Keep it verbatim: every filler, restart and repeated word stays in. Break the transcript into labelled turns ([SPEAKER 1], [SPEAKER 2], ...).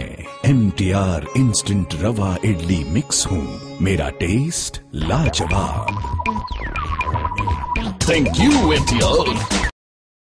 [SPEAKER 1] M T are instant रवा idli mix हूँ, मेरा टेस्ट लाजवाब।
[SPEAKER 2] Thank you M T are.